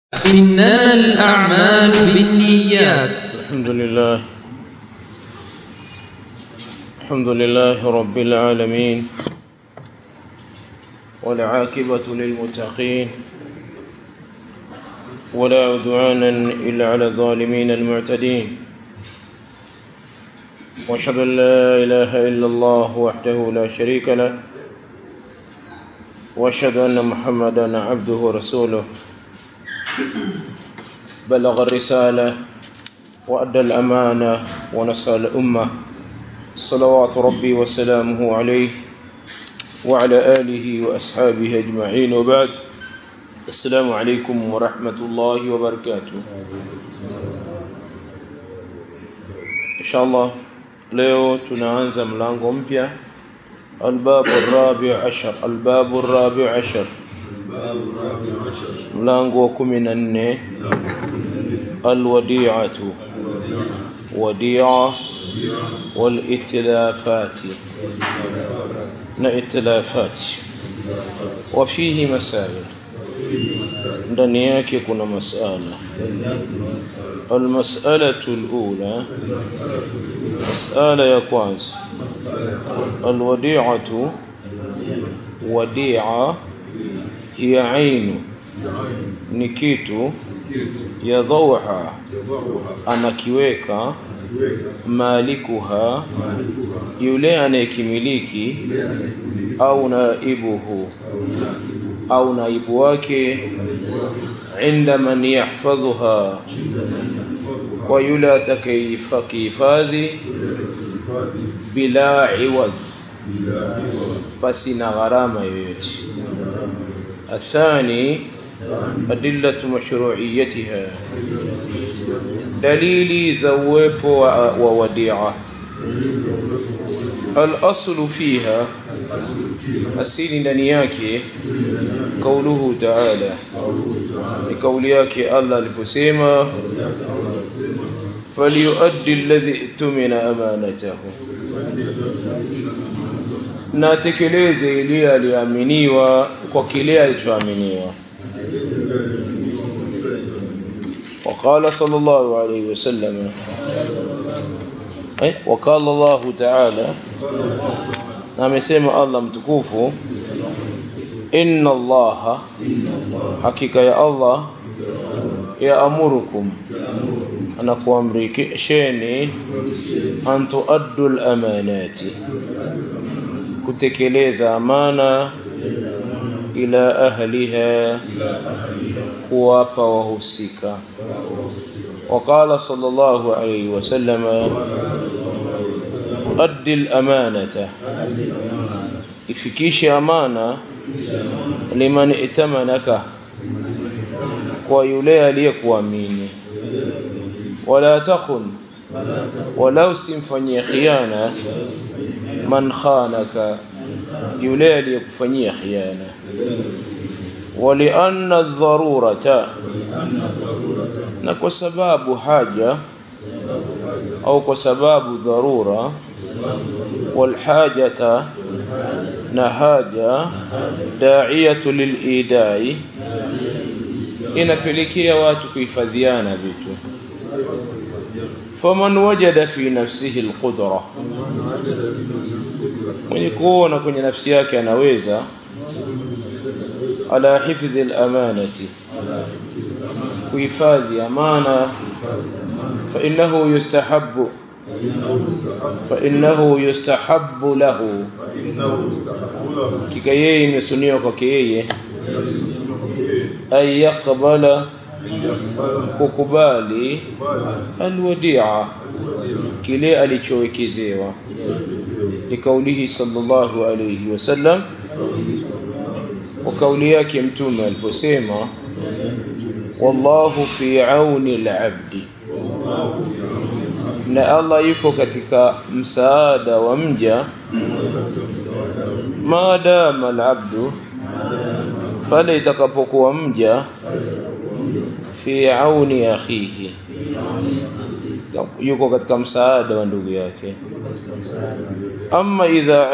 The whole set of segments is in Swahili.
إنما الأعمال بالنيات. الحمد لله رب العالمين، والعاقبة للمتقين، ولا عدوان إلا على الظالمين المعتدين، وأشهد أن لا إله إلا الله وحده لا شريك له، وأشهد أن محمدًا عبده ورسوله، بلغ الرسالة وأدى الأمانة ونصر الأمة، صلوات ربي وسلامه عليه وعلى آله وأصحابه أجمعين، وبعد. السلام عليكم ورحمة الله وبركاته. إن شاء الله leo tunaanza mlango mpya, albabu الرابع عشر mlango 14, alwadi'atu wadi'a والإتلافات na itilafati, وفيه مسائل, ndani yake kuna masala. المسألة الأولى, مسألة ya kwanza, الوديعة وديعة هي عين, ni kitu yadhauha, anakiweka, malikuha, yule anayekimiliki, au naibuhu, au naibu wake, inda man yahfadhuha, kwa yule atakayehifadhi, bila iwadh, basi na gharama yoyote. الثاني أدلة مشروعيتها, دليل زويب ووديعة. الأصل فيها, السين دنياك, قوله تعالى, لقولياك الله لبسيما, فليؤدي الذي ائتمن أمانته, na tekeleze ile aliaminiwa kwa kile alichoaminiwa. وقال صلى الله عليه وسلم, وقال الله تعالى, amesema Allah mtukufu, inna Allah, hakika ya Allah, yaamurukum, anakuamrisheni, an tuaddu al-amanati, kutekeleza amana, ila ahliha, kuwapa wahusika. وقال صلى الله عليه وسلم, أدي الأمانة, ifikishe amana, liman itamanaka, kwa yule aliyekuamini, wala takhun, wala usimfanyie khiana, man khanaka, yule aliyekufanyia khiana. ولأن الضرورة, na kwa sababu haja, au kwa sababu dharura, والحاجة, na haja, da'iyatu lil'idai, inapelekea watu kuhifadhiana vitu. فمن وجد في نفسه القدرة, mwenye kuona kwenye nafsi yake anaweza, ala hifdhi al-amanati, kuhifadhi amana, فإنه يستحب له, kika yeye imesuniwa kwake yeye, ay yaqbala, kukubali, alwadi'a, kile alichowekezewa. Likaulihi sallallahu alayhi wasallam, wa kauli yake mtume aliposema, wallahu fi auni al-abdi, na Allah yuko katika msaada wa mja, maadama al-abdu, pale itakapokuwa mja, fi auni akhihi, yuko katika msaada wa ndugu yake. Amma idha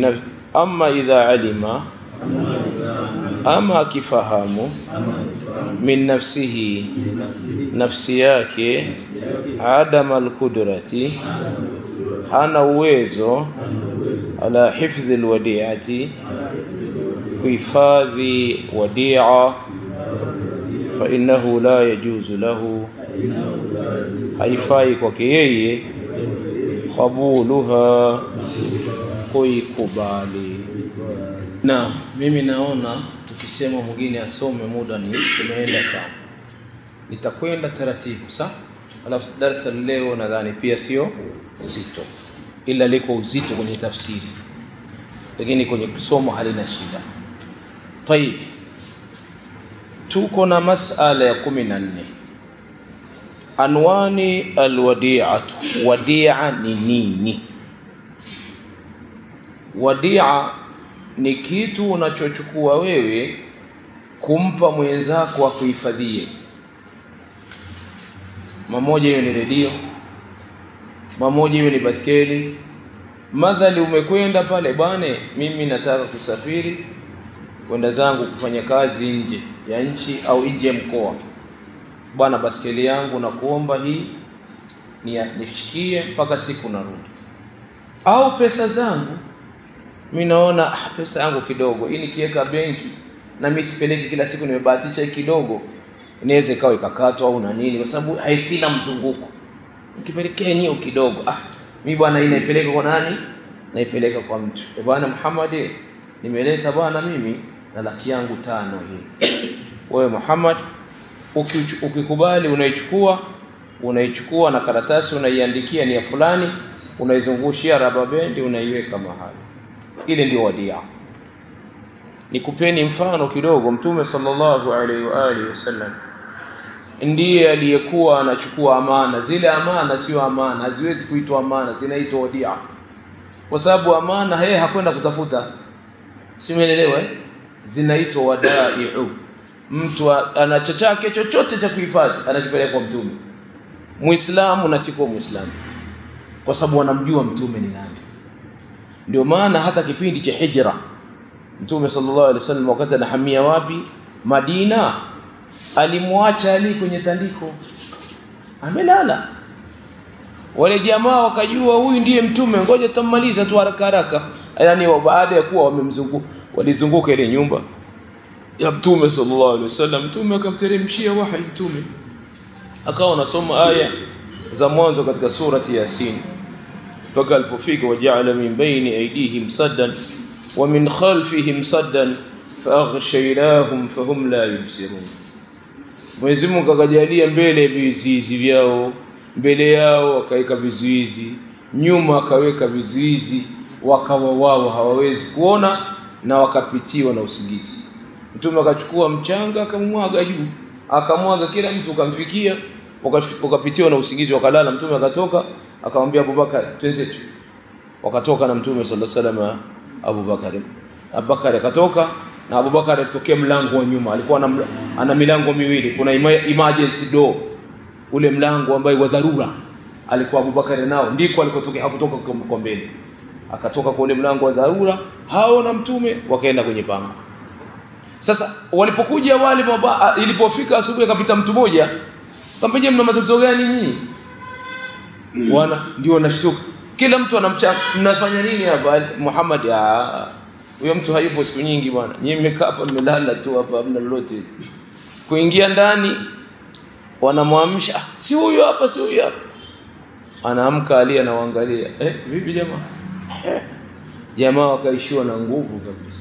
alima, ama akifahamu, min nafsihi, nafsi yake, adam al-qudrati, hana uwezo, ala hifdhi al-wadi'ati, kuhifadhi wadi'a, fa innahu la yajuzu lahu, haifai kwake yeye, qabuluha, kuikubali. Na mimi naona tukisema mwingine asome muda ni tumeenda sana. Nitakwenda taratibu sawa? Alafu darasa leo nadhani pia sio zito, ila liko uzito kwenye tafsiri, lakini kwenye kusoma halina shida. Tayib, tuko na masala ya 14. Anwani alwadi'atu. Wadi'a ni nini? Wadi'a ni kitu unachochukua wewe kumpa mwenzako akuhifadhie. Mamoja hiyo ni redio, mamoja hiyo ni baskeli. Madhali umekwenda pale, bwana mimi nataka kusafiri kwenda zangu kufanya kazi nje ya nchi au nje ya mkoa. Bwana, baskeli yangu na kuomba hii nishikie mpaka siku narudi. Au pesa zangu, mimi naona pesa yangu kidogo, hii nikiweka benki na mimi sipeleki kila siku, nimebahatisha kidogo, inaweza ikawa ikakatwa au na nini, kwa sababu haisina mzunguko. Nikipelekea nyio kidogo, mimi bwana hii naipeleka kwa nani? Naipeleka kwa mtu. Bwana Muhammad, nimeleta bwana mimi na laki yangu 5 hii. Wewe Muhammad, ukikubali unaichukua na karatasi unaiandikia ni ya fulani, unaizungushia rubber band, unaiweka mahali. Ile ndio wadia. Nikupeni mfano kidogo. Mtume sallallahu alaihi wa alihi wasallam ndiye aliyekuwa anachukua amana. Zile amana sio amana, haziwezi kuitwa amana, zinaitwa wadia. Kwa sababu amana yeye hakwenda kutafuta. Simeelewa Zinaitwa wadai'u. Mtu ana chake chochote cha kuhifadhi anakipeleka kwa mtume. Muislamu na sio Muislamu. Kwa sababu wanamjua mtume ni nani. Ndio maana hata kipindi cha hijra Mtume sallallahu alaihi wasallam wakati anahamia wapi? Madina. Alimwacha Ali kwenye tandiko, amelala. Wale jamaa wakajua huyu ndiye mtume, ngoja tummaliza tu haraka haraka. Yaani baada ya kuwa wamemzunguka, walizunguka ile nyumba ya Mtume sallallahu alaihi wasallam. Mtume akamteremshia wahi, mtume akawa anasoma aya za mwanzo katika surati Yasin mpaka alipofika waja'ala min baini aydihim saddan wa min khalfihim saddan faaghshaynahum fahum la yubsirun. Mwenyezi Mungu akajalia mbele vizuizi vyao, mbele yao akaweka vizuizi, nyuma akaweka vizuizi, wakawa wao hawawezi kuona na wakapitiwa na usingizi. Mtume akachukua mchanga akamwaga juu, akamwaga kila mtu ukamfikia, wakapitiwa na usingizi wakalala. Mtume akatoka akamwambia Abubakar, twenzetu. Wakatoka na Mtume sallallahu alaihi wasallam. Abubakar akatoka na Abubakar alitokea mlango wa nyuma. Alikuwa ana milango miwili. Kuna emergency door, ule mlango ambao wa dharura alikuwa Abubakar nao, ndiko alikotokea, hakutoka kwa mbele. Akatoka kwa ule mlango wa dharura, hao na Mtume wakaenda kwenye pango. Sasa walipokuja wale ilipofika asubuhi akapita mtu mmoja, akamwambia mna matatizo gani nyinyi? Wana ndio wanashtuka. Kila mtu anamchaka, mnafanya nini hapa? Muhammad, huyo mtu hayupo siku nyingi bwana. Nyinyi mmekaa hapa mmelala tu hapa, hamna lolote. Kuingia ndani wanamwamsha, si huyo hapa, si huyo hapa. Anaamka Ali anawaangalia. Vipi jamaa? Jamaa wakaishiwa na nguvu kabisa.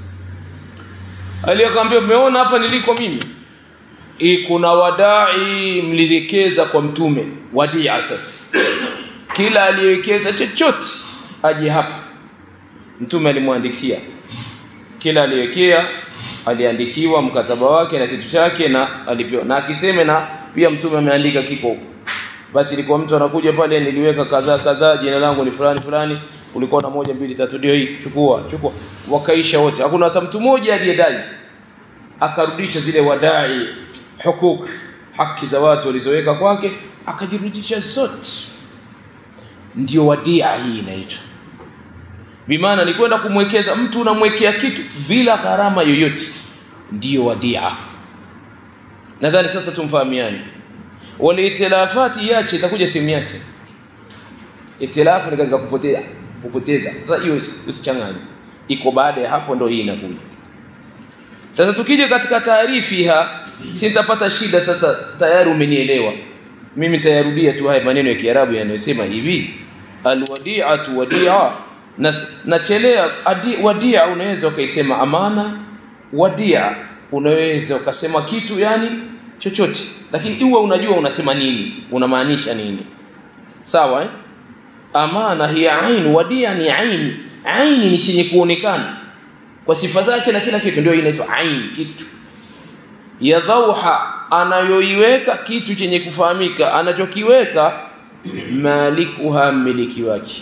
Ali akamwambia, umeona hapa niliko mimi? Kuna wadai mlizekeza kwa mtume, wadia. Sasa kila aliyewekeza chochote aje hapa. Mtume alimwandikia, kila aliyewekea aliandikiwa mkataba wake na kitu chake na alipewa, na akiseme na pia mtume ameandika kiko. Basi ilikuwa mtu anakuja pale, niliweka kadhaa, jina langu ni fulani fulani, ulikuwa na 1 2 3 ndio hii, chukua. Wakaisha wote, hakuna hata mtu mmoja aliyedai. Akarudisha zile wadai, haki za watu walizoweka kwake, akajirudisha zote. Ndio wadia hii inaitwa. Bimaana ni kwenda kumwekeza mtu, unamwekea kitu bila gharama yoyote, ndio wadia. Nadhani sasa tumfahamiane. Wale itilafati yache itakuja sehemu yake. Itilafu ni katika kupoteza. Sasa hiyo usichanganye. Iko baada ya hapo ndio hii inakuja. Sasa tukija katika taarifiha sitapata shida. Sasa tayari umenielewa. Mimi nitayarudia tu haya maneno ya Kiarabu yanayosema hivi, alwadi'atu wadi'a, nachelea wadi'a unaweza ukaisema amana, wadi'a unaweza ukasema kitu yani chochote, lakini iwe unajua unasema nini, unamaanisha nini. Sawa eh? Amana hiya ain, wadi'a ni ain. Ain ni chenye kuonekana kwa sifa zake na kila kitu, ndio inaitwa ain, kitu. Ya dhauha, anayoiweka kitu chenye kufahamika, anachokiweka malikuha, miliki wake.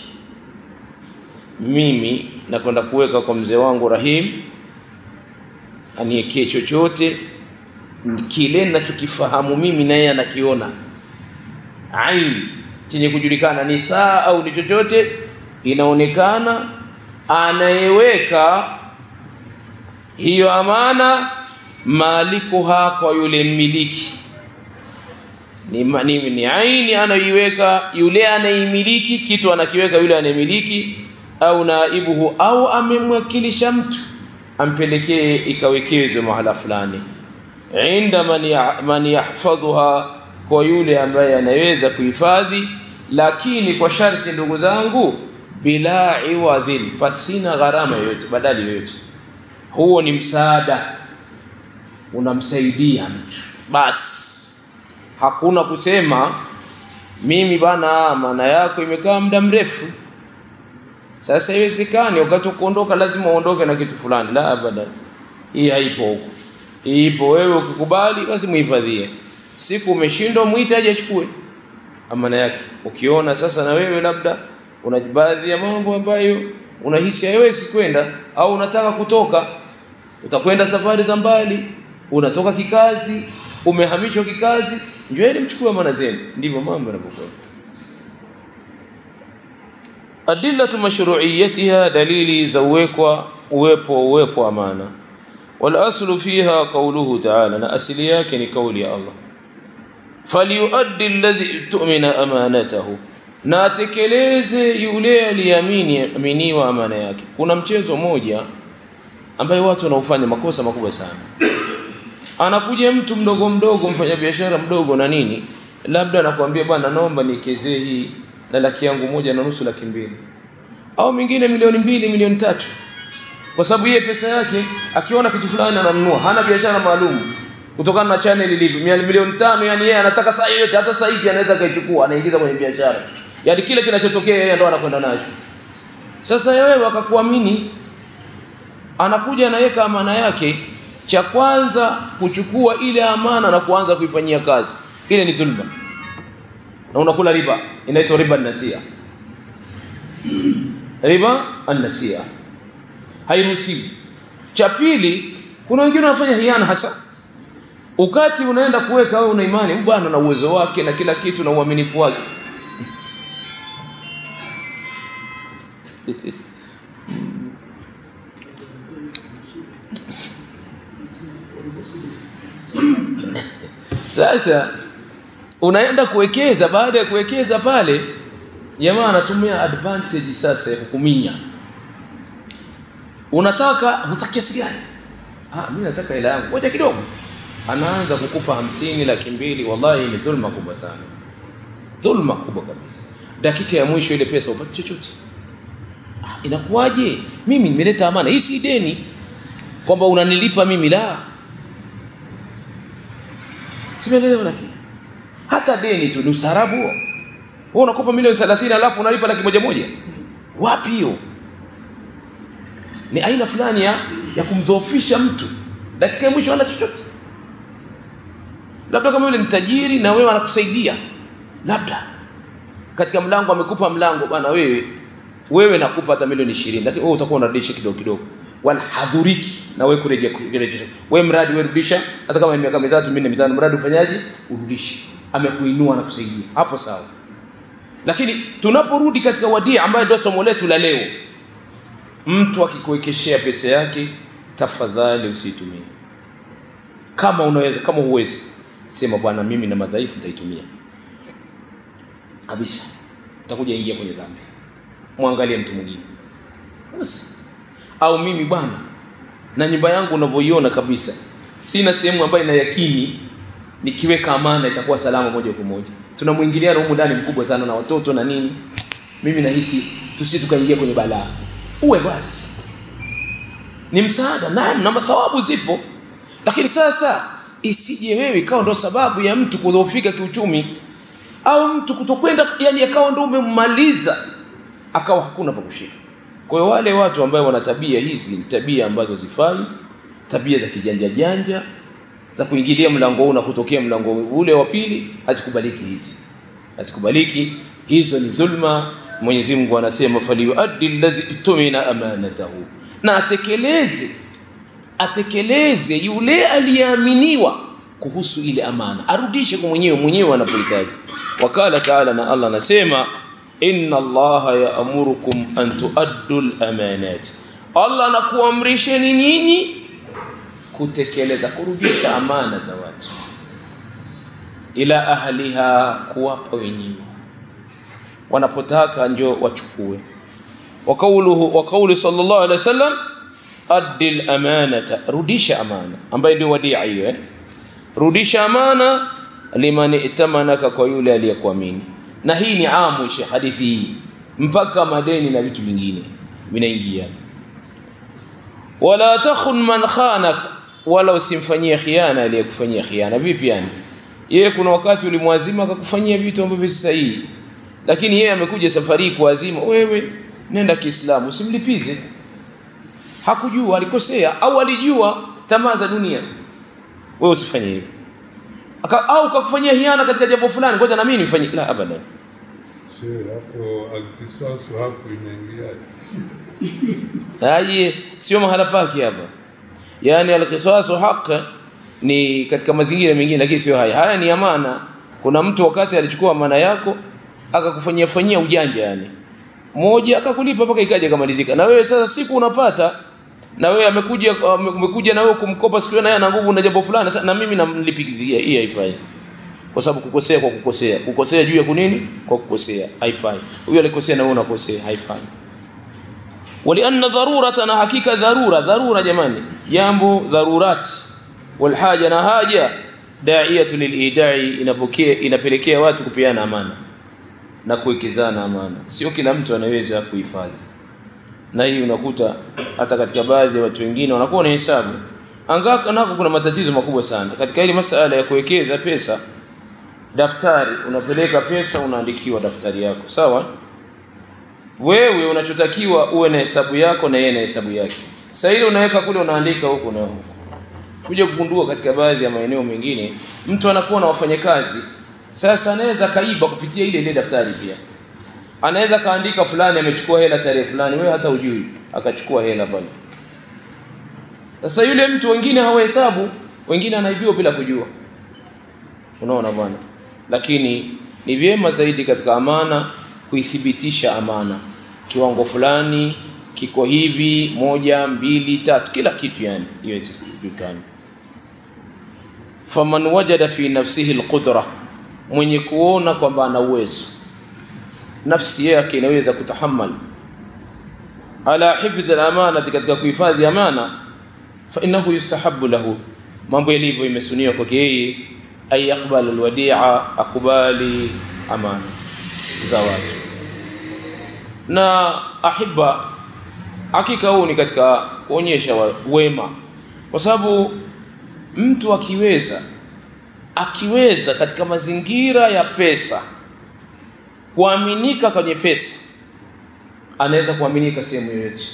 Mimi nakwenda kuweka kwa mzee wangu Rahim aniwekee chochote kile ninachokifahamu mimi na yeye anakiona. Ain chenye kujulikana ni saa au ni chochote inaonekana, anayeweka hiyo amana malikuha, kwa yule mmiliki. Ni aini anayoiweka yule anayemiliki kitu, anakiweka yule anayemiliki, au naibuhu, au amemwakilisha mtu ampelekee ikawekezwe mahala fulani. Inda man yahfadhuha, kwa yule ambaye anaweza kuhifadhi, lakini kwa sharti ndugu zangu, bila iwadhin, pasina gharama yoyote, badali yoyote. Huo ni msaada, unamsaidia mtu basi. Hakuna kusema mimi bana maana yako imekaa muda mrefu, sasa iwesekani wakati kuondoka lazima uondoke na kitu fulani. La, abada, hii haipo huko. Ipo wewe ukikubali basi muhifadhie. Siku umeshindwa muite aje achukue amana yake. Ukiona sasa na wewe labda una baadhi ya mambo ambayo unahisi haiwezi kwenda, au unataka kutoka, utakwenda safari za mbali, unatoka kikazi, umehamishwa kikazi, njoeni mchukue amana zenu. Ndivyo mambo yanapokuwa. Adillatu mashru'iyyatiha, dalili za uwepo amana. Wal aslu fiha qawluhu ta'ala, na asili yake ni kauli ya Allah, falyuaddi alladhi tu'mina amanatahu, na atekeleze yule aliaminiwa amana yake. Kuna mchezo moja ambaye watu wanaufanya makosa makubwa sana. Anakuja mtu mdogo mfanya biashara mdogo na nini, labda anakuambia bwana naomba nikezee hii na 1.5 2, au mingine 2 milioni 3, kwa sababu yeye pesa yake akiona kitu fulani ananunua, hana biashara maalum kutokana na channel ilivyo. 5 milioni, yani yeye anataka saa yote, hata saa hii anaweza kaichukua, anaingiza kwenye biashara, yani kile kinachotokea yeye ndo anakwenda nacho. Sasa wewe akakuamini, anakuja anaweka amana yake, cha kwanza kuchukua ile amana na kuanza kuifanyia kazi, ile ni dhulma na unakula riba, inaitwa riba an-nasiya. Riba an-nasiya hairuhusiwi. Cha pili, kuna wengine wanafanya hiana hasa. Ukati unaenda kuweka au una imani bwana na uwezo wake na kila kitu na uaminifu wake, sasa unaenda kuwekeza. Baada ya kuwekeza pale, jamaa anatumia advantage sasa ya kukuminya. Unataka kiasi gani? Mimi nataka hela yangu, ngoja kidogo. Anaanza kukupa 50, 200,000. Wallahi ni dhulma kubwa sana, dhulma kubwa kabisa. Dakika ya mwisho ile pesa upate chochote. Inakuwaje? Mimi nimeleta amana hii, si deni kwamba unanilipa mimi, la, simeelewa. Lakini hata deni tu ni ustaarabu. Wewe unakopa milioni 30 alafu unalipa 100,000. Wapi hiyo? Ni aina fulani ya kumdhoofisha mtu. Dakika ya mwisho hana chochote. Labda kama yule ni tajiri na wewe anakusaidia, labda katika mlango amekupa mlango, bwana wewe nakupa hata milioni 20, lakini wewe utakuwa unarudisha kidogo kidogo, wala hadhuriki na wewe kurejesha. Wewe mradi wewe rudisha, hata kama ni miaka 3 4 5, mradi ufanyaje? Urudishe. Amekuinua na kusaidia, hapo sawa. Lakini tunaporudi katika wadia ambayo ndio somo letu la leo, mtu akikuwekeshea pesa yake, tafadhali usitumie. Kama unaweza, kama huwezi, sema bwana mimi na madhaifu nitaitumia kabisa, utakuja ingia kwenye dhambi. Muangalie mtu mwingine basi. Au mimi bwana na nyumba yangu unavyoiona kabisa, sina sehemu ambayo ina yakini nikiweka amana itakuwa salama moja kwa moja. Tuna muingiliano huko ndani mkubwa sana na watoto na nini. Mimi nahisi tukaingia kwenye balaa. Uwe basi ni msaada na mathawabu zipo, lakini sasa isije wewe ikawa ndo sababu ya mtu kudhoofika kiuchumi, au mtu kutokwenda, yani akawa ndo umemmaliza akawa hakuna pa kushika. Kwa hiyo wale watu ambao wana tabia hizi, tabia ambazo zifai, tabia za kijanja janja za kuingilia mlango huu na kutokea mlango ule wa pili, hazikubaliki hizi. Hazikubaliki, hizo ni dhulma. Mwenyezi Mungu anasema faliuaddi alladhi tumina amanatahu, na atekeleze yule aliyeaminiwa kuhusu ile amana, arudishe kwa mwenyewe anapohitaji. Wakala taala, na Allah anasema inna Allaha ya'murukum an tuaddu al-amanat, Allah anakuamrisheni nyinyi kutekeleza, kurudisha amana za watu ila ahliha, kuwapa wenyewe wanapotaka ndio wachukue. Wa qawlu sallallahu alaihi wasallam addi al-amanata, rudisha amana, ambayo ndio wadia hiyo. Rudisha amana liman itamanaka, kwa yule aliyekuamini. Na hii ni amu hadithi hii mpaka madeni na vitu vingine vinaingia. Wala takhun man khanak, wala usimfanyie khiana aliyekufanyia khiana. Vipi yani? Yeye kuna wakati ulimwazima akakufanyia vitu ambavyo si sahihi, lakini yeye amekuja safari kuazima wewe nenda Kiislamu, usimlipize. Hakujua, alikosea, au alijua tamaa za dunia. Wewe usifanye hivyo. Au kakufanyia hiana katika jambo fulani, ngoja na mimi nifanye. La, abadan. Hapo alkisasu hapo inaingia. Sio mahala pake hapa. Yani alkisasu haki ni katika mazingira mengine, lakini sio haya. Haya ni amana. Kuna mtu wakati alichukua amana yako akakufanyia ujanja, yani moja akakulipa mpaka ikaje kamalizika, na wewe sasa siku unapata, na wewe umekuja na wewe kumkopa siku naye ana nguvu na jambo fulani, sasa na mimi namlipikizia. Hii haifai, kwa sababu kukosea juu ya kunini, kwa kukosea haifai. Huyo alikosea na wewe unakosea, haifai. Walianna dharurata, na hakika dharura jamani, jambo dharurat wal haja, na haja da'iyatu lilidai, inapelekea watu kupeana amana na kuwekezana amana. Sio kila mtu anaweza kuhifadhi, na hii unakuta hata katika baadhi ya watu wengine wanakuwa na hesabu. Angaka nako kuna matatizo makubwa sana katika hili masuala ya kuwekeza pesa. Daftari, unapeleka pesa, unaandikiwa daftari yako, sawa? Wewe unachotakiwa uwe na hesabu yako na yeye na hesabu yake. Sasa ile unaweka kule, unaandika huko na huko. Kuja kugundua katika baadhi ya maeneo mengine mtu anakuwa na wafanyakazi. Sasa anaweza kaiba kupitia ile daftari pia. Anaweza kaandika fulani amechukua hela tarehe fulani, wewe hata hujui, akachukua hela pale. Sasa yule mtu, wengine hawahesabu, wengine anaibiwa bila kujua. Unaona bwana? Lakini ni vyema zaidi katika amana kuithibitisha amana. Kiwango fulani kiko hivi, 1 2 3, kila kitu yani iwe julikana. Faman wajada fi nafsihi alqudra, mwenye kuona kwamba ana uwezo, nafsi yake inaweza kutahammal ala hifdh al-amana, katika kuhifadhi amana, fa innahu yustahabbu lahu, mambo yalivyo imesuniwa kwake yeye, ay yaqbal al-wadi'a, akubali amana za watu. Na ahibba, hakika huu ni katika kuonyesha wema, kwa sababu mtu akiweza katika mazingira ya pesa kuaminika kwenye pesa, anaweza kuaminika sehemu yoyote.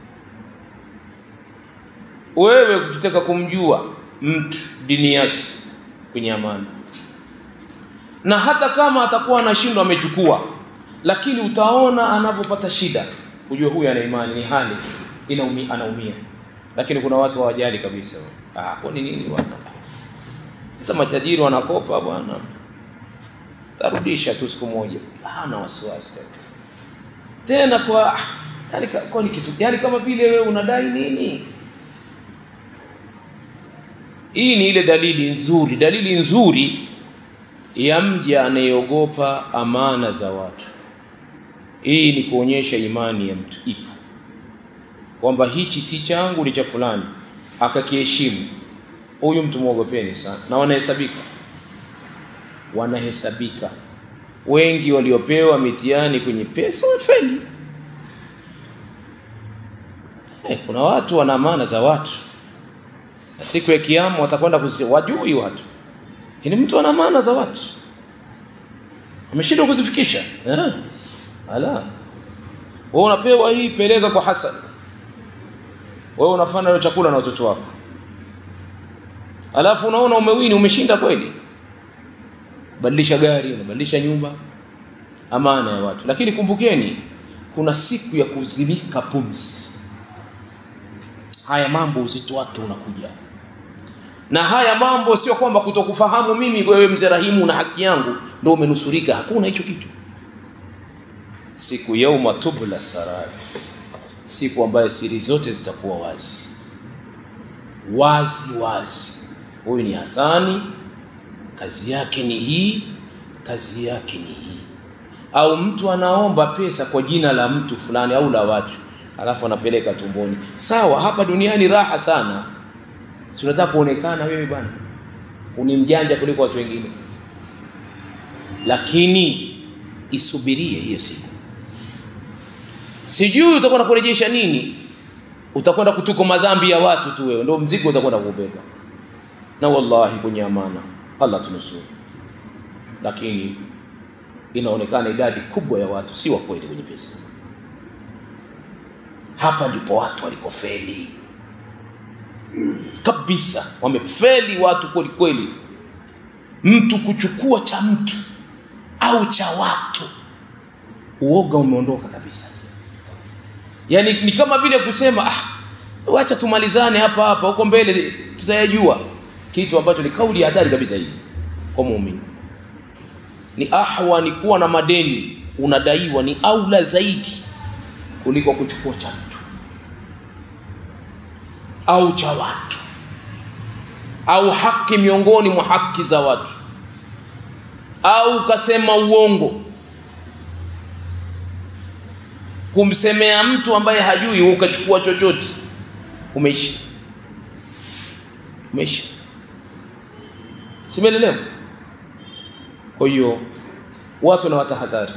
Wewe ukitaka kumjua mtu dini yake kwenye amana, na hata kama atakuwa anashindwa amechukua, lakini utaona anapopata shida, ujue huyu ana imani, ni hali anaumia. Lakini kuna watu hawajali kabisa. Kwa nini bwana? Hata matajiri wanakopa bwana, tarudisha tu siku moja, hana wasiwasi tena. Kwa ni kitu yani, kama vile wewe unadai nini. Hii ni ile dalili nzuri ya mja anayeogopa amana za watu. Hii ni kuonyesha imani ya mtu ipo, kwamba hichi si changu, ni cha fulani, akakiheshimu. Huyu mtu muogopeni sana. Na wanahesabika wengi waliopewa mitihani kwenye pesa wafeli. Kuna watu wana amana za watu, na siku ya kiyama watakwenda wajui watu. Ni mtu ana amana za watu, ameshindwa kuzifikisha. Ala, wewe unapewa hii, peleka kwa Hassan. Wewe unafanya ile chakula na watoto wako, alafu unaona umewini, umeshinda kweli, badilisha gari, unabadilisha nyumba, amana ya watu. Lakini kumbukeni, kuna siku ya kuzimika pumzi. Haya mambo uzito wake unakuja, na haya mambo sio kwamba kutokufahamu mimi wewe mzee Rahimu na haki yangu ndio umenusurika. Hakuna hicho kitu. Siku yauma tubla sarar, siku ambayo siri zote zitakuwa wazi. Huyu ni Hasani, kazi yake ni hii, kazi yake ni hii. Au mtu anaomba pesa kwa jina la mtu fulani au la watu, alafu anapeleka tumboni. Sawa, hapa duniani raha sana. Si unataka kuonekana wewe bwana unimjanja kuliko watu wengine, lakini isubirie hiyo siku. Sijui utakwenda kurejesha nini. Utakwenda kutuko madhambi ya watu tu, wewe ndio mzigo utakwenda kubeba. Na wallahi kwenye amana Allah tunusuru, lakini inaonekana idadi kubwa ya watu si wa kweli kwenye pesa. Hapa ndipo watu walikofeli kabisa, wamefeli watu kweli. Mtu kuchukua cha mtu au cha watu, uoga umeondoka kabisa. Yani ni kama vile kusema wacha tumalizane hapa huko mbele tutayajua, kitu ambacho ni kauli hatari kabisa hii kwa muumini. Ni ni kuwa na madeni unadaiwa, ni aula zaidi kuliko kuchukua cha mtu au cha watu au haki miongoni mwa haki za watu, au kasema uongo, kumsemea mtu ambaye hajui ukachukua chochote, umeishi. Simelelewa. Kwa hiyo watu na watahadhari.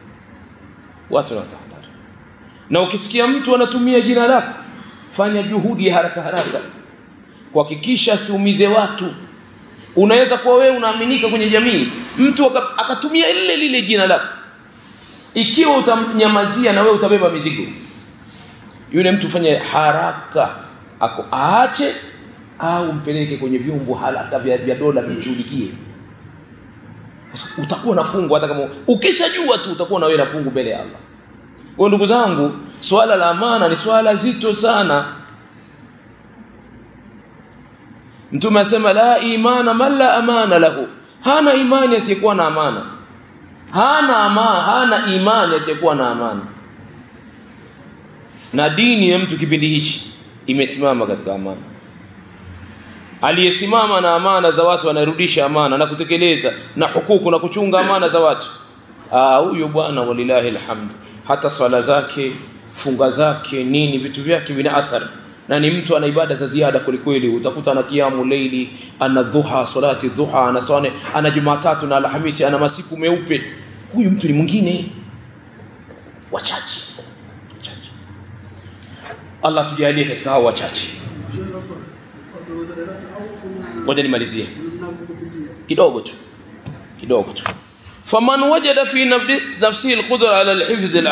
Na ukisikia mtu anatumia jina lako, fanya juhudi ya haraka kuhakikisha asiumize watu. Unaweza kuwa wewe unaaminika kwenye jamii, mtu akatumia lile jina lako. Ikiwa utamnyamazia, na wewe utabeba mizigo. Yule mtu fanye haraka aache, au mpeleke kwenye vyombo haraka vya dola vichulikie. Utakuwa na fungu, hata kama ukishajua tu utakuwa na wewe na fungu mbele ya Allah. Kwa ndugu zangu, swala la amana ni swala zito sana. Mtume asema la imana man la amana lahu, hana imani asiyekuwa na amana. Hana imani asiyekuwa na amana. Na dini ya mtu kipindi hichi imesimama katika amana. Aliyesimama na amana za watu anarudisha amana na kutekeleza na hukuku na kuchunga amana za watu, huyo bwana walilahi alhamd, hata swala zake, funga zake, nini, vitu vyake vina athari. Na ni mtu ana ibada za ziada kulikweli. Utakuta ana kiamu leili, ana dhuha, salati dhuha, ana swala, ana Jumatatu na Alhamisi, ana masiku meupe. Huyu mtu ni mwingine. Wachache. Allah tujalie katika hao wachache. Ngoja nimalizie kidogo tu. Faman wajada fi nafsihi alqudra ala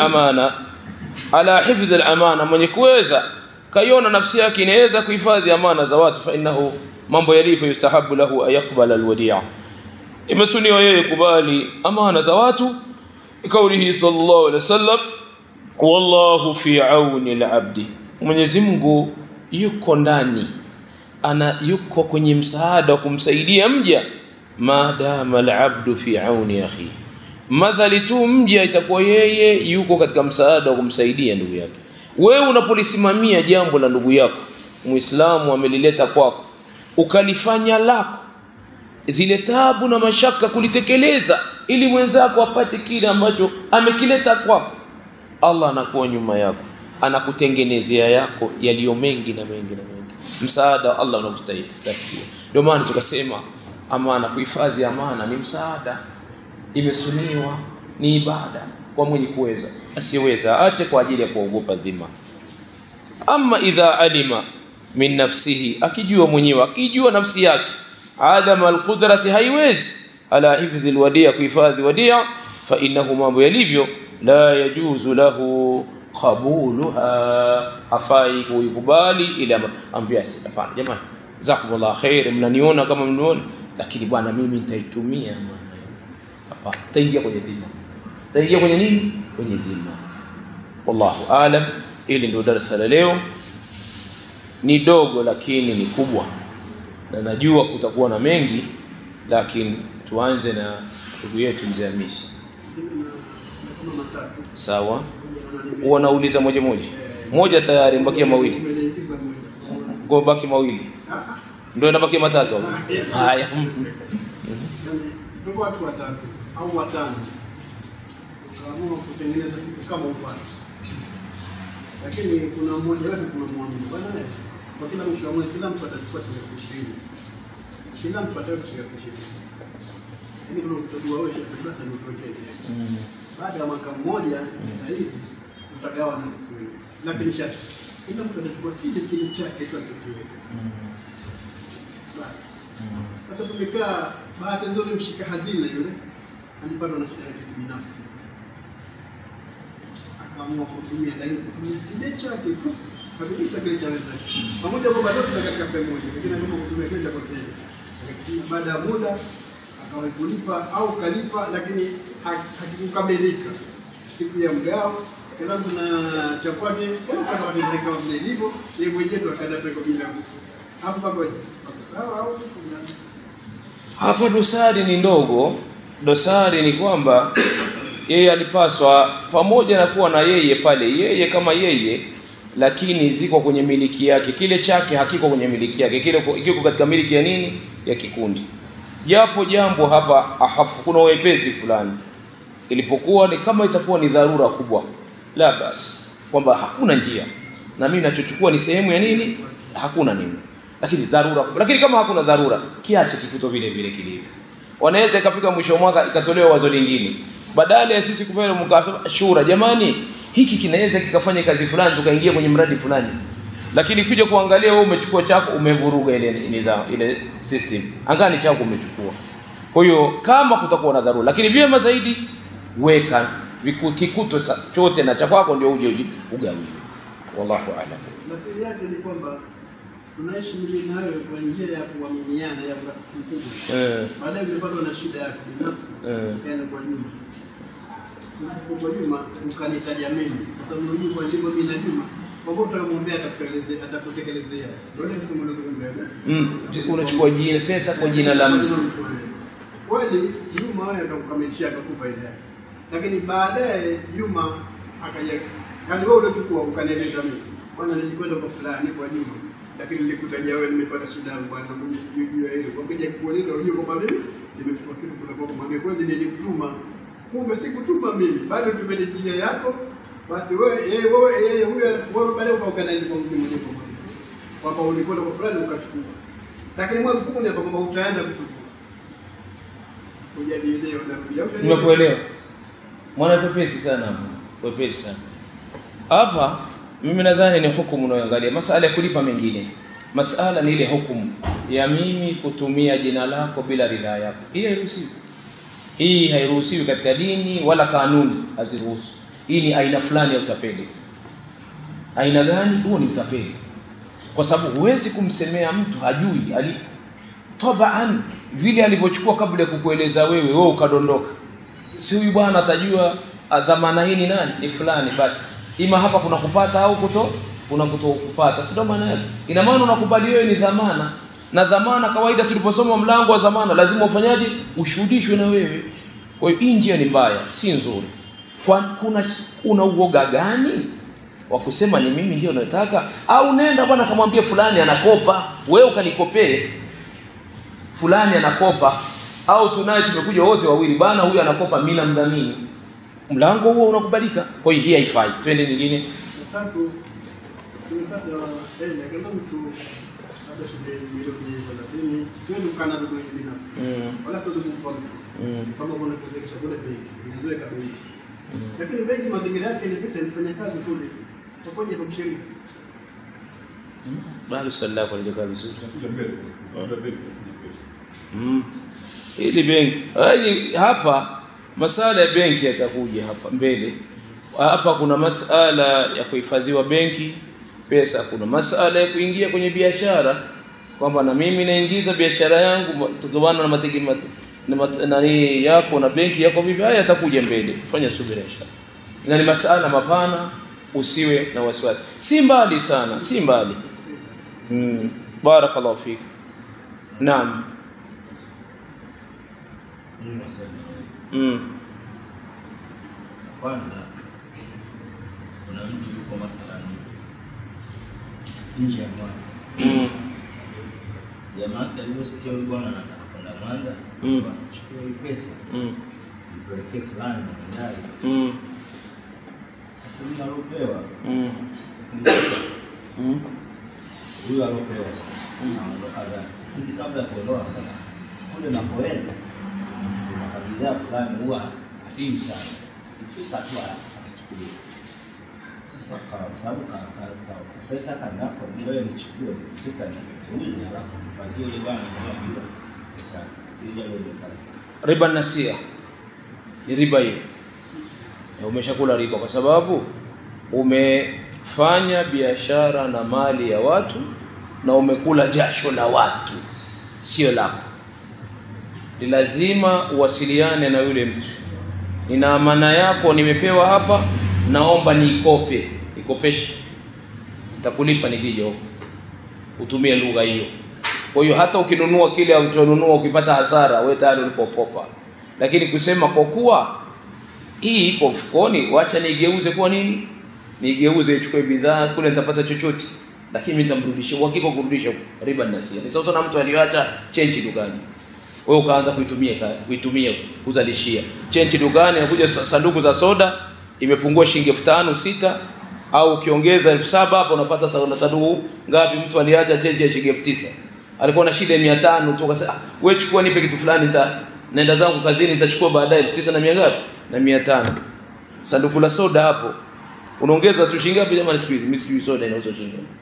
hifdh al-amana, mwenye kuweza kaiona nafsi yake inaweza kuhifadhi amana za watu, fa innahu mambo yalifa yustahabu lahu ayaqbala alwadi'a, imesuniwa yeye kubali amana za watu. Kaulihi sallallahu alaihi wasallam, wallahu fi auni al-abdi, Mwenyezi Mungu yuko ndani, yuko kwenye msaada wa kumsaidia mja, maadama al-abdu fi auni akhi, madhali tu mja itakuwa yeye yuko katika msaada wa kumsaidia ndugu yake. Wewe unapolisimamia jambo la ndugu yako Muislamu amelileta kwako, ukalifanya lako, zile taabu na mashaka kulitekeleza ili mwenzako apate kile ambacho amekileta kwako, Allah anakuwa nyuma yako, anakutengenezea yako yaliyo mengi na mengi na mengi. Msaada Allah unakustahili. Ndio maana tukasema amana, kuhifadhi amana ni msaada, imesuniwa, ni ibada kwa mwenye kuweza. Asiyeweza aache kwa ajili ya kuogopa dhima. Amma idha alima min nafsihi, akijua mwenyewe, akijua nafsi yake adama alqudrati, haiwezi ala hifdhi alwadia, kuhifadhi wadia, fa innahu, mambo yalivyo, la yajuzu lahu qabuluha, hafai kuikubali ile ambia hapana. Jamani, jazakumullah khair, mnaniona kama mnaona, lakini bwana mimi nitaitumia maana. Hapana, taingia kwenye dhima. Taingia kwenye nini? Kwenye dhima. Wallahu aalam. Ili ndio darasa la leo, ni dogo lakini ni kubwa, na najua kutakuwa na mengi, lakini tuanze na ndugu yetu Mzee Hamisi. Sawa, wanauliza moja moja moja, tayari mbakia mawili, go baki mawili, ndio inabaki matatu hapo. Haya, ndio watu watatu au watano kaamua kutengeneza kitu kama upande, lakini kuna mmoja wetu tunamwamini bwana, kwa kila mwisho wa mwezi kila mtu atachukua shilingi 20, kila mtu atachukua shilingi 20. Mimi ndio kutoa wewe shilingi sasa ni kuwekeza. Baada ya mwaka mmoja na hizi tutagawa na sisi wenyewe, lakini shati kila mtu atachukua kile chake tunachokiweka. Basi hata tumekaa, bahati nzuri mshika hazina yule alipata na shida yake binafsi, akaamua kutumia ndani, kutumia kile chake tu kabisa, kile cha wenzake pamoja kwa baadaye katika sehemu moja, lakini aliamua kutumia kile cha kwake. Baada ya muda akawa kulipa au kalipa, lakini hakikukamilika. Siku ya mgao kalamu na chapati kama wanadireka vile hivyo, yeye mwenyewe akaenda peko binafsi. Hapo bado sawa au hapa dosari ni ndogo. Dosari ni kwamba yeye alipaswa, pamoja na kuwa na yeye pale, yeye kama yeye, lakini ziko kwenye miliki yake, kile chake hakiko kwenye miliki yake, kile kiko katika miliki ya nini, ya kikundi. Japo jambo hapa ahafu, kuna wepesi fulani, ilipokuwa ni kama itakuwa ni dharura kubwa, la basi, kwamba hakuna njia na mimi ninachochukua ni sehemu ya nini, hakuna nini, lakini dharura. Lakini kama hakuna dharura, kiache kikuto vile vile kilivyo. Wanaweza ikafika mwisho mwaka ikatolewa wazo lingine, badala ya sisi kufanya mkataba shura, jamani hiki kinaweza kikafanya kazi fulani, tukaingia kwenye mradi fulani, lakini kuja kuangalia wewe umechukua chako, umevuruga ile nidhamu, ile system, angani chako umechukua. Kwa hiyo kama kutakuwa na dharura, lakini vyema zaidi weka kikuto chote na cha kwako ndio uje ugawie. Wallahu a'lam. Nafsi yake ni kwamba tunaishi mimi nayo kwa njia ya kuaminiana, ya mkubwa. Baadaye nilipata na shida yake binafsi, kaenda kwa Juma. Kwa Juma ukanitaja mimi, kwa sababu mimi kwa Juma mimi na Juma mambo tutamwambia atakutekelezea. Ndio ndio unachukua jina pesa kwa jina la mtu. Kweli Juma haya atakukamilishia, atakupa ile. Lakini baadaye Juma akaja, yani wewe uliochukua ukanieleza mimi, bwana nilikwenda kwa fulani kwa Juma, lakini nilikutajia wewe, nimepata shida bwana juu ya ile. Kwa kuja kueleza unajua kwamba mimi nimechukua kitu kutoka kwa mwambie, kweli nilimtuma, kumbe sikutuma mimi, bado tumeni njia yako. Basi wewe huyo baadaye ukaorganize kwa mtu mmoja kwa mmoja, kwamba ulikwenda kwa fulani ukachukua, lakini mwanzo kubwa ni kwamba utaenda kuchukua. Hujanielewa na kuja. Nimekuelewa. Mwana pepesi sana hapo. Pepesi sana. Hapa mimi nadhani ni hukumu unayoangalia. Masala ya kulipa mengine. Masala ni ile hukumu ya mimi kutumia jina lako bila ridhaa yako. Hii hairuhusiwi. Hii hairuhusiwi katika dini wala kanuni haziruhusu. Hii ni aina fulani ya utapeli. Aina gani? Huo ni utapeli. Kwa sababu huwezi kumsemea mtu hajui tabaan vile alivyochukua kabla ya kukueleza wewe ukadondoka. Si huyu bwana atajua dhamana hii ni nani? Ni fulani basi. Ima hapa kuna kupata au kuna kutokupata. Sio maana yake. Ina maana unakubali wewe ni dhamana. Na dhamana kawaida tuliposoma mlango wa dhamana lazima ufanyaje? Ushuhudishwe na wewe. Kwa hiyo hii njia ni mbaya, si nzuri. Kuna uoga gani wa kusema ni mimi ndio nataka, au nenda bwana kamwambia fulani anakopa, wewe ukanikopee, fulani anakopa, au tunaye tumekuja wote wawili, bana huyu anakopa mimi namdhamini, mlango huo unakubalika. Kwa hiyo hii haifai. Twende nyingine. Tatu, tumepata kama mtu hata shule milioni 30, sio dukana kwa binafsi. Wala sio kwa mtu. Kama kuna kuwekesha kule benki, inaweka benki. Lakini benki mazingira yake ni pesa inafanya kazi kule. Tapoje kwa kisheria? Bali swali lako liko vizuri. Hili benki, hapa masala ya benki yatakuja hapa mbele. Hapa kuna masala ya kuhifadhiwa benki pesa, kuna masala ya kuingia kwenye biashara, kwamba na mimi naingiza biashara yangu tugawana na mategemeo nani yako na benki yako vipi. Haya yatakuja mbele, fanya subira inshallah. Na ni masala mapana, usiwe na wasiwasi, si mbali sana, si mbali. Barakallahu fik. Naam. Kwanza kuna mtu yuko mathalani nje ya Mwanza. Jamaa aliyosikia huyu bwana anataka kwenda Mwanza, achukue hii pesa ipelekee fulani ndani. Sasa mimi alopewa huyu alopewa anaondoka zake. Ndio kabla kuondoka sasa kule napoenda kuna bidhaa fulani huwa adimu sana. Ifika tu akachukulia. Sasa kwa sababu pesa kangapo ndio nichukue nifika niuze, alafu nipatie ile bwana ndio pesa ile ile pale. Riba nasia ni riba hiyo. Umeshakula riba kwa sababu umefanya biashara na mali ya watu na umekula jasho la watu, sio lako. Ni lazima uwasiliane na yule mtu. Nina amana yako nimepewa hapa, naomba nikope, nikopeshe. Nitakulipa nikija huko. Utumie lugha hiyo. Kwa hiyo hata ukinunua kile ulichonunua ukipata hasara, wewe tayari ulipokopa. Lakini kusema kwa kuwa hii iko mfukoni, wacha nigeuze kwa nini? Nigeuze ichukue bidhaa kule nitapata chochote. Lakini mimi nitamrudishia, uhakika kurudisha riba nasia. Ni sawa na mtu aliyoacha change dukani. Wewe ukaanza kuitumia kuzalishia. Change dukani inakuja sanduku za soda imepungua shilingi 5,000 6, au ukiongeza 7,000 hapo unapata sanduku ngapi? Mtu aliacha change ya shilingi 9,000. Alikuwa na shida 500 tu, akasema wewe chukua nipe kitu fulani, naenda zangu kazini nitachukua baadaye 9,000 na 100 ngapi? Na 500. Sanduku la soda hapo unaongeza tu shilingi ngapi jamani? Siku hizi mimi sijui soda inauzwa shilingi ngapi.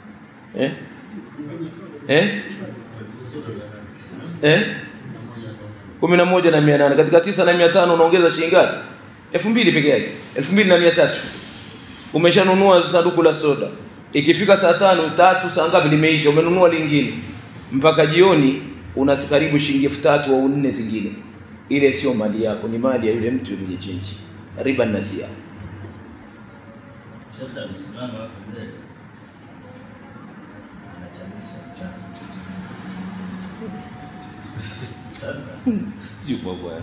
11,800 katika 9,500 unaongeza shilingi ngapi? 2,000 peke yake. 2,300. Umeshanunua sanduku la soda. Ikifika saa 5 3 saa ngapi limeisha, umenunua lingine. Mpaka jioni una karibu shilingi 3,000 au 4 zingine. Ile sio mali yako, ni mali ya yule mtu mwenye change. Riba nasia. Sasa alisimama hapo mbele. Anachanisha mchana. Sasa yupo bwana.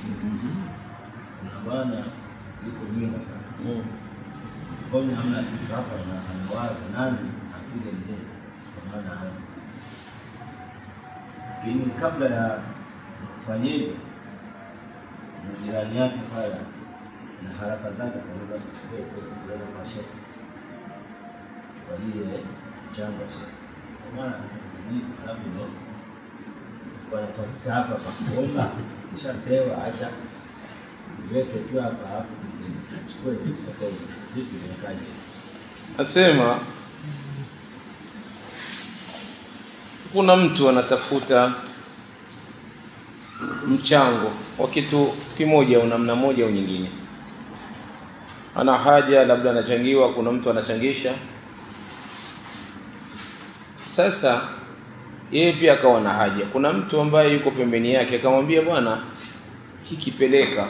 Na bwana yuko nyuma. Kwa nini hamna kitu hapa na anawaza nani apige mzee? Kwa maana hapo. Lakini kabla ya kufanya hivyo, jirani yake pale na haraka zake akaenda kueleza kwa shefu kwa ile jambo semana anasema ni kwa sababu ndio wanatafuta hapa pa kuomba, nishapewa acha niweke tu hapa alafu nichukue pesa kwa vipi vinakaje. Asema kuna mtu anatafuta mchango wa kitu kimoja au namna moja au nyingine. Ana haja labda anachangiwa, kuna mtu anachangisha. Sasa yeye pia akawa na haja. Kuna mtu ambaye yuko pembeni yake akamwambia bwana hiki peleka.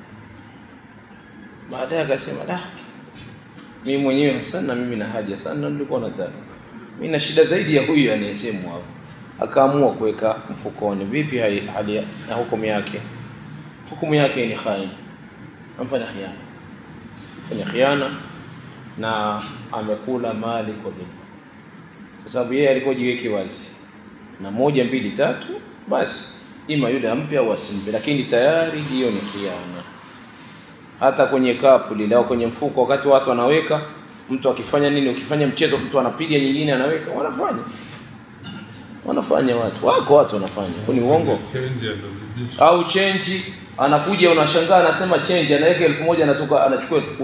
Baadaye akasema mimi mwenyewe sana mimi na haja sana nilikuwa nataka. Mimi na shida zaidi ya huyu anayesemwa hapo. Akaamua kuweka mfukoni. Vipi hali na hukumu yake? Hukumu yake ni khain. Amfanya khiana. Fanya khiana na amekula mali kwa dhulma. Kwa sababu yeye alikuwa jiweke wazi. Na 1 2 3 basi ima yule ampe au asimpe, lakini tayari hiyo ni khiana. Hata kwenye kapu lile au kwenye mfuko, wakati watu wanaweka, mtu akifanya nini, ukifanya mchezo mtu anapiga nyingine anaweka, wanafanya watu wanafanya. Kwa ni uongo? Au change anakuja, unashangaa anasema change, anaweka 1000 anatoka anachukua 10,000.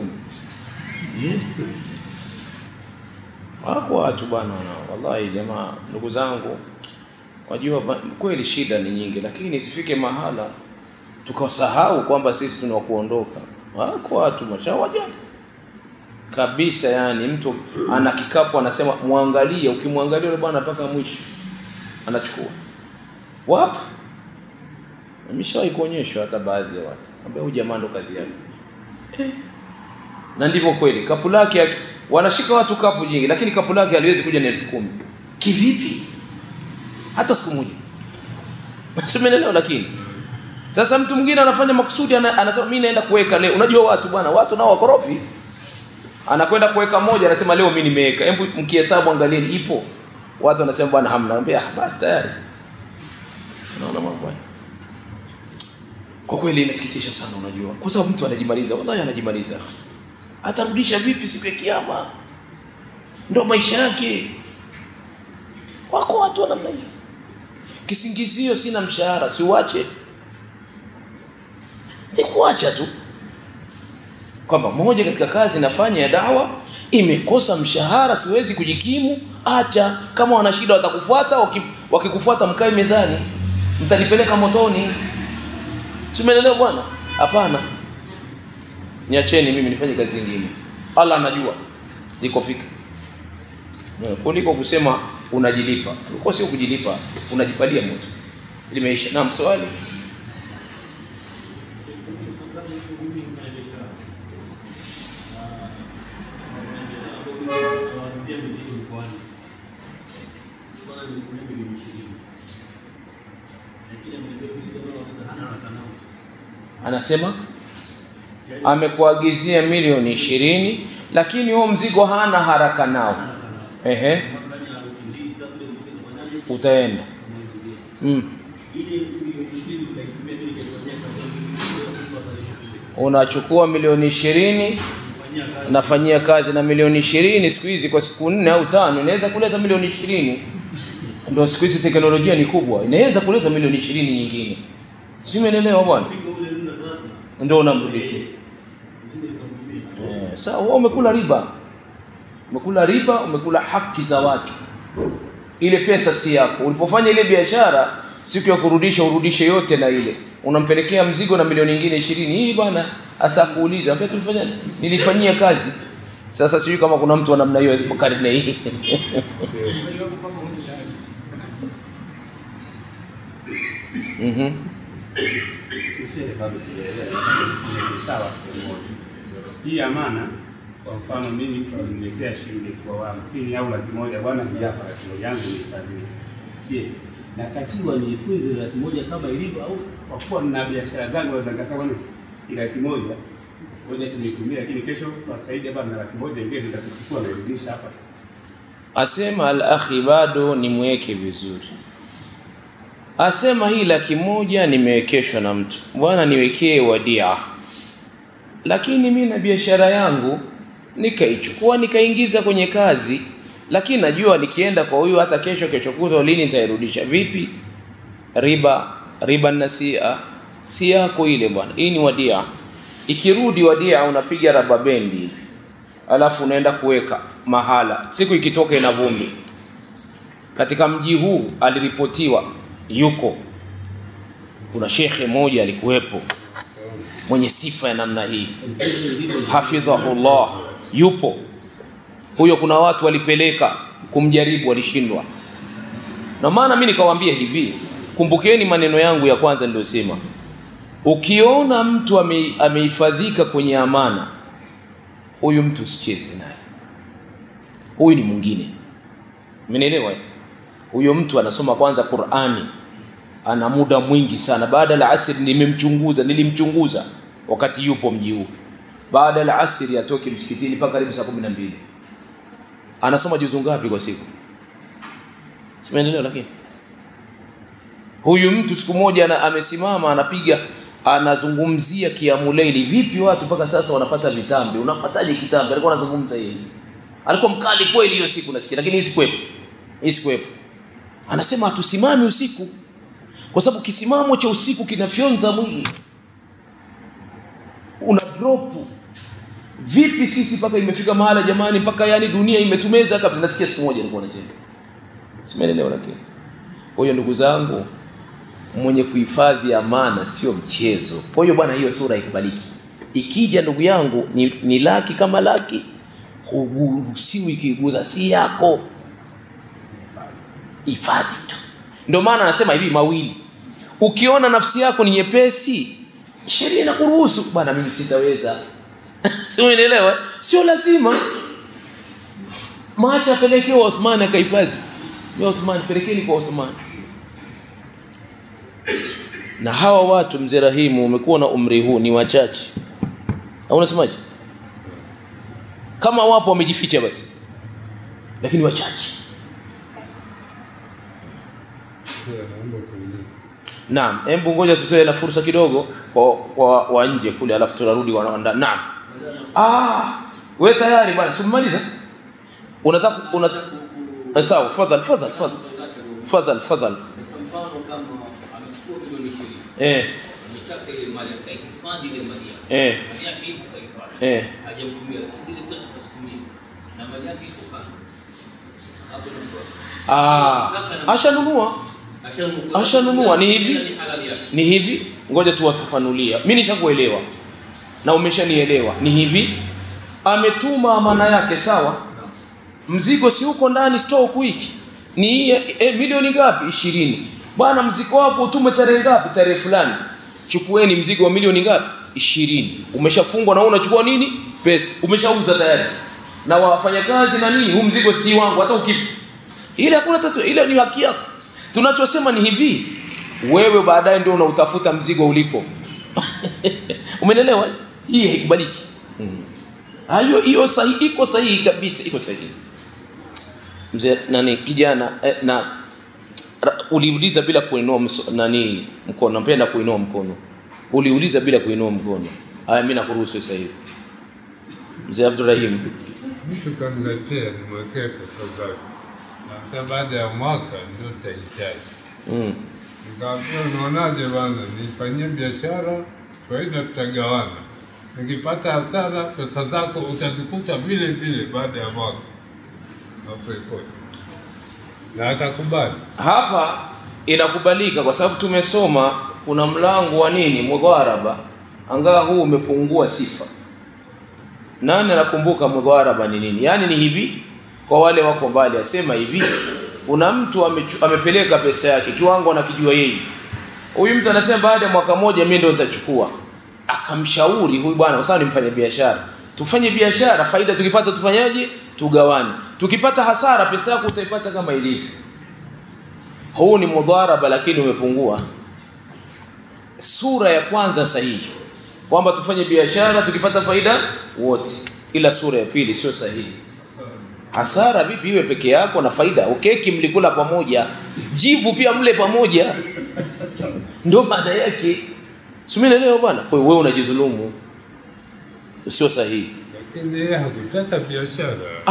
Watu bwana, wallahi jamaa, ndugu zangu, wajua kweli shida ni nyingi, lakini isifike mahala tukasahau kwamba sisi tunakuondoka. Watu mashawajani kabisa, yani mtu ana kikapu anasema muangalie, ukimwangalia yule bwana mpaka mwisho anachukua. Wapo nimeshawahi kuonyeshwa hata baadhi ya watu ambao huyu jamaa ndo kazi yake. Na ndivyo kweli, kapu lake wanashika watu kapu jingi, lakini kapu lake haliwezi kuja na 10,000. Kivipi? Hata siku moja. Simenelewa. Lakini sasa mtu mwingine anafanya makusudi, anasema mimi naenda kuweka leo. Unajua watu bwana, watu nao wakorofi. Anakwenda kuweka moja, anasema leo mimi nimeweka. Hebu mkihesabu angalieni ipo. Watu wanasema bwana hamna. Anambia basi tayari. Unaona mambo haya. Kwa kweli inasikitisha sana, unajua. Kwa sababu mtu anajimaliza, wallahi anajimaliza. Atarudisha vipi siku ya kiyama? Ndio maisha yake. Wako watu wa namna hiyo. Kisingizio sina mshahara, si uache. Ni kuacha tu. Kwamba moja katika kazi nafanya ya dawa imekosa mshahara, siwezi kujikimu, acha. Kama wana shida watakufuata, wakikufuata mkae mezani, mtanipeleka motoni. Simelelewa bwana? Hapana. Niacheni mimi nifanye kazi nyingine. Allah anajua nikofika. Kuliko kusema unajilipa. Uko sio kujilipa, unajipalia moto. Limeisha. Na mswali. Anasema amekuagizia milioni 20, lakini huo mzigo hana haraka nao. Utaenda. Unachukua milioni 20, nafanyia kazi na milioni 20 siku hizi kwa siku 4 au 5 inaweza kuleta milioni 20. Ndio siku hizi teknolojia ni kubwa, inaweza kuleta milioni 20 nyingine. Si umeelewa bwana? Ndio unamrudishia. Sawa, wewe umekula riba. Umekula haki za watu. Ile pesa si yako. Ulipofanya ile biashara, siku ya kurudisha urudishe yote na ile. Unampelekea mzigo na milioni nyingine 20. Hii bwana asakuuliza, "Mbona tulifanya? Nilifanyia kazi." Sasa sijui kama kuna mtu wa namna hiyo kwa karne hii. Hii amana, kwa mfano mimi nimetea shilingi 50,000 au 100,000 bwana, hii hapa kilo yangu ni kazi. Je, natakiwa niitunze 100,000 kama ilivyo, au kwa kuwa nina biashara zangu naweza nikasema bwana 100,000 ngoja tunitumie, lakini kesho tusaidie bwana na 100,000 ingine nitakuchukua na kurudisha hapa. Asema al-akhi bado nimweke vizuri. Asema hii 100,000 nimewekeshwa na mtu. Bwana niwekee wadia. Lakini mimi na biashara yangu nikaichukua nikaingiza kwenye kazi, lakini najua nikienda kwa huyu hata kesho kutwa lini nitairudisha. Vipi? Riba nasia si yako ile bwana. Hii ni wadia. Ikirudi wadia unapiga raba bendi hivi. Alafu unaenda kuweka mahala. Siku ikitoka ina vumbi. Katika mji huu aliripotiwa kuna shekhe mmoja alikuwepo mwenye sifa ya namna hii, hafidhahullah, yupo huyo. Kuna watu walipeleka kumjaribu, walishindwa. Na maana mimi nikawaambia hivi, kumbukeni maneno yangu ya kwanza niliyosema, ukiona mtu amehifadhika kwenye amana, huyu mtu usicheze naye, huyu ni mwingine. Mmenielewa? Huyo mtu anasoma kwanza Qur'ani, ana muda mwingi sana. Baada ya asr nilimchunguza wakati yupo mji huu. Baada ya asr atoke msikitini mpaka karibu saa 12. Anasoma juzu ngapi kwa siku? Simeelewa. Lakini Huyu mtu siku moja amesimama anazungumzia kiamulaili. Vipi watu mpaka sasa wanapata vitambi? Unapataje kitambi? Alikuwa anazungumza yeye. Alikuwa mkali kweli hiyo siku nasikia, lakini hizi kwepo. Anasema hatusimami usiku kwa sababu kisimamo cha usiku kinafyonza mwili. Una drop. Vipi sisi mpaka imefika mahala jamani, mpaka yani dunia imetumeza kabisa. Nasikia siku moja alikuwa anasema. Simeelewa lakini. Kwa hiyo ndugu zangu, mwenye kuhifadhi amana sio mchezo. Kwa hiyo bwana, hiyo sura ikubaliki. Ikija ndugu yangu ni laki kama laki, huruhusiwi ikiguza si yako. Hifadhi tu. Ndio maana anasema hivi mawili. Ukiona nafsi yako ni nyepesi, sheria inakuruhusu bwana, mimi sitaweza. Sio, unaelewa? Sio lazima. Maacha apeleke kwa Uthman akahifadhi. Ya Uthman, pelekeni kwa Uthman. Na hawa watu mzee Rahimu umekuwa na umri huu ni wachache. Au unasemaje? Kama wapo wamejificha basi. Lakini wachache. Naam, hebu ngoja tutoe na fursa kidogo kwa wa nje kule, alafu tunarudi wa ndani. Naam. Wewe tayari bwana, simaliza. Unataka sawa, fadhali. Mfano kama amechukua milioni 20. Ametaka ile mali akaihifadhi ile mali yake. Mali yake ipo kaifadhi. Hajamtumia lakini zile pesa pasitumia. Na mali yake ipo kando. Hapo ndio Ashanunua ni hivi. Ngoja tuwafafanulia. Mimi nishakuelewa na umeshanielewa. Ni hivi. Ametuma amana yake, sawa? Mzigo si uko ndani store wiki. Ni milioni ngapi? 20. Bwana, mzigo wako utume tarehe ngapi? Tarehe fulani. Chukueni mzigo wa milioni ngapi? 20. Umeshafungwa na unachukua nini? Pesa. Umeshauza tayari. Na wafanyakazi na nini? Huu mzigo si wangu hata ukifa. Ile hakuna tatizo, ile ni haki yako. Tunachosema ni hivi, wewe baadaye ndio unautafuta mzigo uliko. Umeelewa? Hii haikubaliki. Hiyo sahihi, iko sahihi kabisa, iko sahihi. Mzee kijana uliuliza bila kuinua mkono. Napenda kuinua mkono. Uliuliza bila kuinua mkono. Haya, mimi nakuruhusu sasa hivi. Mzee Abdurrahim, mtu kaniletea nimwekee pesa zake. Na sasa baada ya mwaka ndio tutahitaji. Nikamwambia unaonaje bwana, nifanyie biashara, faida tutagawana. Nikipata hasara pesa zako utazikuta vile vile baada ya mwaka. Hapo iko. Na akakubali. Hapa inakubalika kwa sababu tumesoma kuna mlango wa nini? Mudharaba. Angaa huu umepungua sifa. Nani anakumbuka mudharaba ni nini? Yaani ni hivi, kwa wale wako mbali asema hivi, kuna mtu amepeleka pesa yake kiwango anakijua yeye. Huyu mtu anasema baada ya mwaka mmoja mimi ndio nitachukua. Akamshauri huyu bwana, sasa ni mfanye biashara. Tufanye biashara, faida tukipata tufanyaje? Tugawane. Tukipata hasara pesa yako utaipata kama ilivyo. Huu ni mudharaba lakini umepungua. Sura ya kwanza sahihi kwamba tufanye biashara tukipata faida wote, ila sura ya pili sio sahihi. Hasara vipi iwe peke yako na faida? Keki mlikula pamoja, jivu pia mle pamoja. Ndio maana yake. Sumile leo bwana, kwa hiyo wewe unajidhulumu. Sio sahihi. Lakini yeye hakutaka biashara.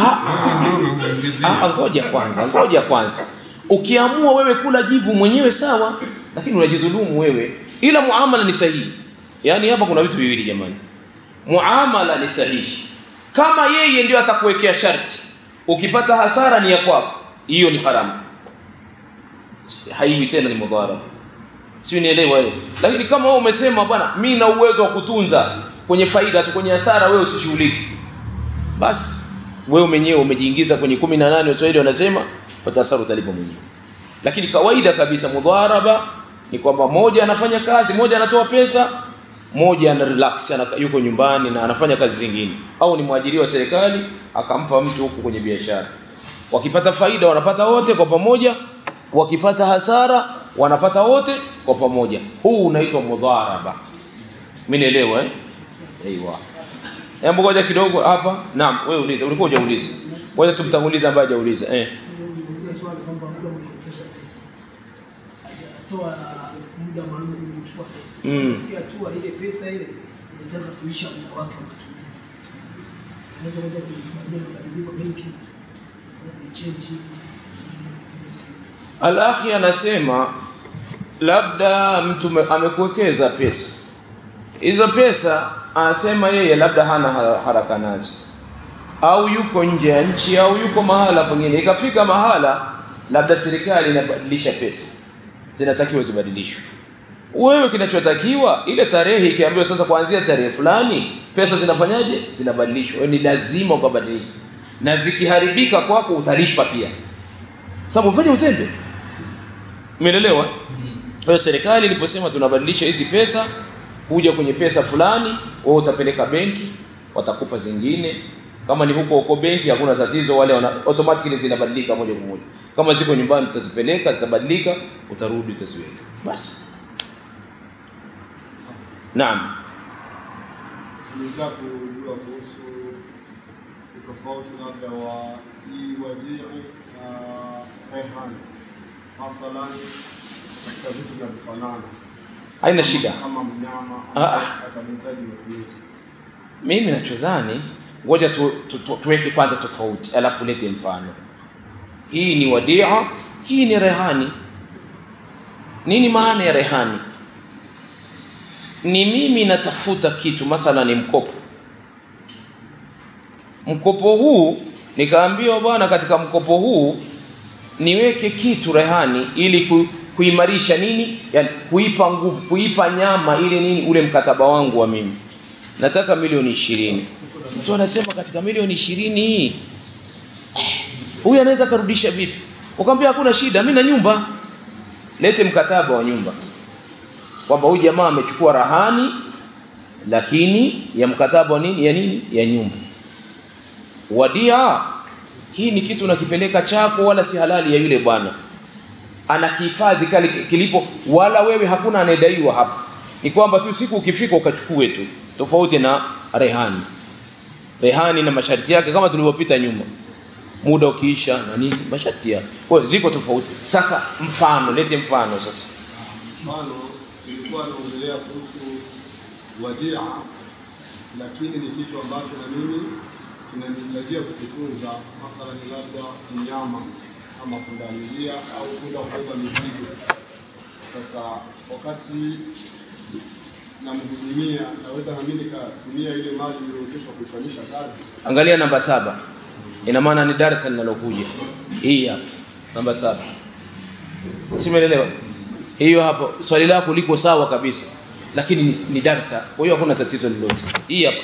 Ngoja kwanza. Ukiamua wewe kula jivu mwenyewe sawa, lakini unajidhulumu wewe. Ila muamala ni sahihi. Yaani hapa kuna vitu viwili jamani. Muamala ni sahihi. Kama yeye ndio atakuwekea sharti, ukipata hasara ni ya kwako, hiyo ni haramu. Haiwi tena ni mudharaba. Si unielewa wewe? Lakini kama wewe umesema bwana, mimi na uwezo wa kutunza kwenye faida tu, kwenye hasara wewe usishughuliki, basi wewe mwenyewe umejiingiza kwenye 18 Waswahili wanasema pata hasara utalipa mwenyewe. Lakini kawaida kabisa mudharaba ni kwamba moja anafanya kazi, moja anatoa pesa, moja ana relax, yuko nyumbani na anafanya kazi zingine, au ni mwajiri wa serikali akampa mtu huko kwenye biashara. Wakipata faida wanapata wote kwa pamoja, wakipata hasara wanapata wote kwa pamoja. Huu unaitwa mudharaba. Mimi naelewa Aiwa. Hebu ngoja kidogo hapa. Naam, wewe uliza. Ulikuwa hujauliza. Ngoja tumtangulize ambaye hajauliza. wakatoa muda maalum kuchukua pesa. Kufikia hatua ile pesa ile inataka kuisha muda wake wa matumizi. Unaweza kwenda kufanyia mabadiliko benki, kufanya change. Al-akhi anasema labda mtu amekuwekeza pesa. Hizo pesa anasema yeye labda hana haraka nazo, au yuko nje ya nchi, au yuko mahala pengine. Ikafika mahala labda serikali inabadilisha pesa, zinatakiwa zibadilishwe. Wewe kinachotakiwa ile tarehe ikiambiwa sasa kuanzia tarehe fulani pesa zinafanyaje? Zinabadilishwa. Wewe ni lazima ukabadilishe, na zikiharibika kwako utalipa pia, sababu ufanye uzembe. Umeelewa? Kwa serikali iliposema tunabadilisha hizi pesa kuja kwenye pesa fulani, wewe utapeleka benki, watakupa zingine. Kama ni huko benki hakuna tatizo, wale automatically zinabadilika moja kwa moja. Kama ziko nyumbani utazipeleka, zitabadilika, utarudi utaziweka. Basi. Naam. Nitaka kujua kuhusu tofauti labda wa hii wadii na rehan. Mathalan katika vitu vinavyofanana. Haina shida. Kama mnyama atamhitaji matumizi. Mimi nachodhani ngoja tuweke kwanza tofauti alafu lete mfano. Hii ni wadia, hii ni rehani. Nini maana ya rehani? Ni mimi natafuta kitu, mathalan ni mkopo. Mkopo huu nikaambiwa bwana, katika mkopo huu niweke kitu rehani ili kuimarisha nini? Yani kuipa nguvu, kuipa nyama ile nini ule mkataba wangu wa mimi. Nataka milioni 20. Mtu anasema katika milioni 20 huyu anaweza karudisha vipi? Ukamwambia hakuna shida, mimi na nyumba. Lete mkataba wa nyumba. Kwamba huyu jamaa amechukua rahani lakini ya mkataba wa nini? Ya nini? Ya nyumba. Wadia hii ni kitu unakipeleka chako, wala si halali ya yule bwana. Anakihifadhi kile kilipo, wala wewe hakuna anayedaiwa hapa. Ni kwamba tu siku ukifika ukachukue tu. Tofauti na rehani. Rehani na masharti yake kama tulivyopita nyuma. Muda ukiisha na nini masharti yake. Kwa hiyo ziko tofauti. Sasa mfano, lete mfano sasa. Mfano ilikuwa naongelea kuhusu wadia, lakini ni kitu ambacho na mimi kinanihitajia kukitunza, mathalan labda mnyama ama pundamilia au kwenda kubeba mizigo. Sasa wakati namhudumia, naweza na mimi nikatumia ile mali iliyokeshwa kuifanyisha kazi. Angalia namba 7. Ina maana ni darasa linalokuja. Hii hapa namba 7. Simeelewa? Hiyo hapo swali lako liko sawa kabisa. Lakini ni darasa. Kwa hiyo hakuna tatizo lolote. Hii hapa.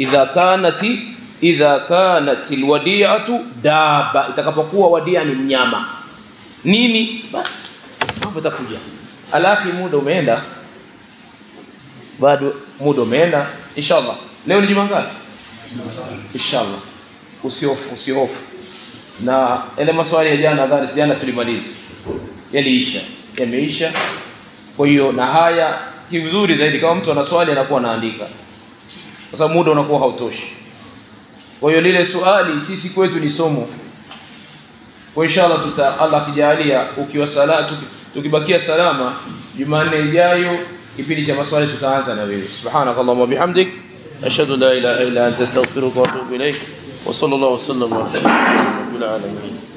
Idha kanat alwadi'atu daba, itakapokuwa wadia ni mnyama. Nini? Basi mambo yatakuja. Alafu muda umeenda. Bado muda umeenda. Inshallah. Leo ni Jumaa ngapi? Inshallah. Usihofu. Na ile maswali ya jana tulimaliza. Yameisha. Kwa hiyo na haya kivizuri zaidi kama mtu ana swali anakuwa anaandika. Kwa sababu muda unakuwa hautoshi. Kwa hiyo lile swali sisi kwetu ni somo. Kwa inshallah Allah akijalia ukiwa tukibakia salama Jumanne ijayo kipindi cha maswali tutaanza na wewe. Subhanakallahumma bihamdik ashhadu la ilaha illa anta astaghfiruka wa atubu ilaik wa sallallahu wa sallam ala nabiyyina Muhammad.